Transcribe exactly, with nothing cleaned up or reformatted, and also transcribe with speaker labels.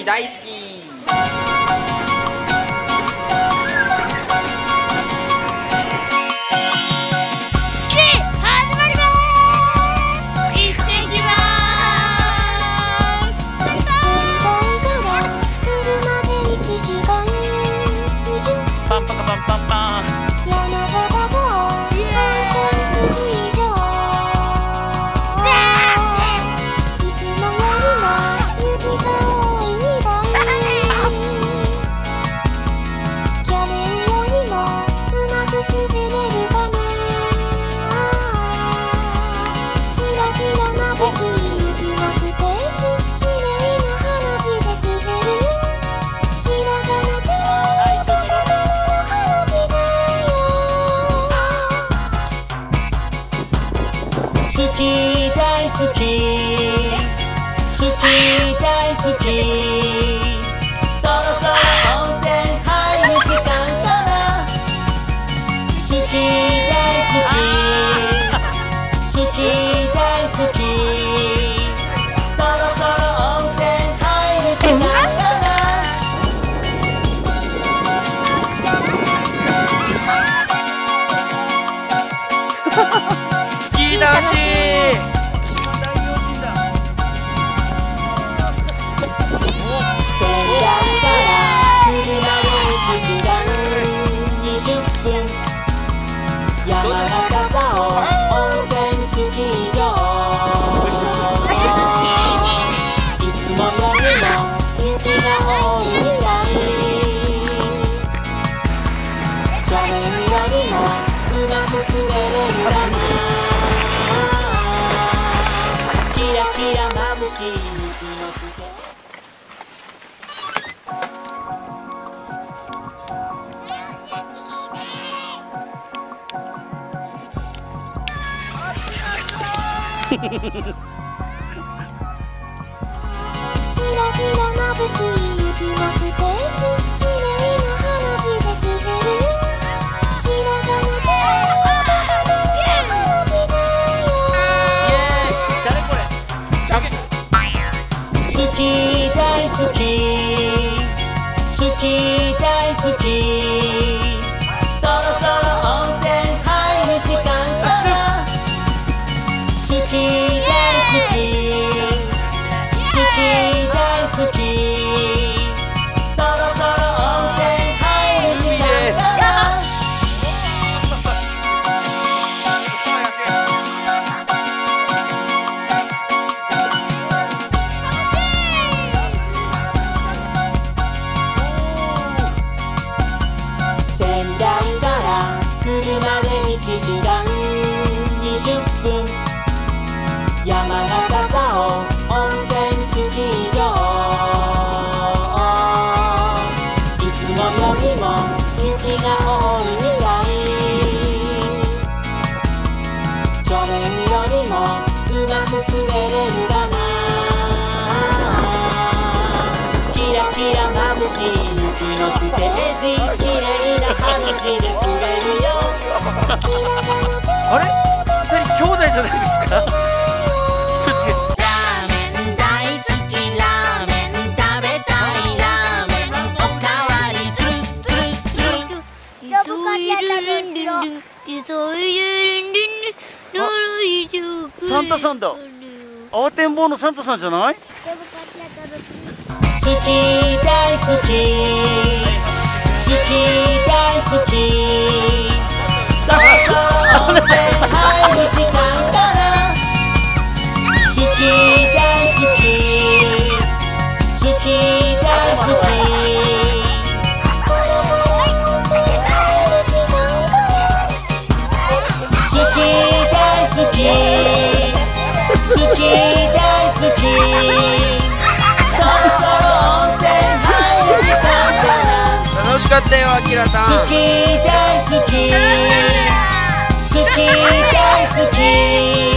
Speaker 1: き大好き。
Speaker 2: パンパカパンパンパン。
Speaker 3: 好き大好き好き大好きそろそろ温泉入る時間かな好き大好き好き大好きそろそろ温泉入る時間かな
Speaker 2: スキー男子
Speaker 3: 山形蔵王温泉スキー場いつもよりも雪が多いみたい去年よりもうまく滑れるだなキラキラ眩しい雪のスケキラキラ眩しい雪のステージ綺麗な花火で滑るひらがなじゃ花火だよ
Speaker 2: 誰これ
Speaker 3: 好き大好き好き大好きそろそろ温泉入る時間かな好き大好き好き大好きそろそろ温泉入る時間かな仙台から車でいちじかんにじゅっぷん山形蔵王温泉スキー場いつもよりも雪が多いみたい去年よりもうまく滑れるだなキラキラ眩しい雪のステージ綺麗な花火で滑るよ
Speaker 2: あれ二人兄弟じゃないですかサンタさんだ。慌てんぼうのサンタさんじゃない？
Speaker 3: 好き大好き好き大好きそろそろ温泉入る時間かな好き大好き好き大好きそろそろ温泉入る時間かな好き大好き好き大好きそろそろ温泉入る時間かな
Speaker 2: 楽しかったよ、あきらたん。
Speaker 3: 好き大好き好き大好き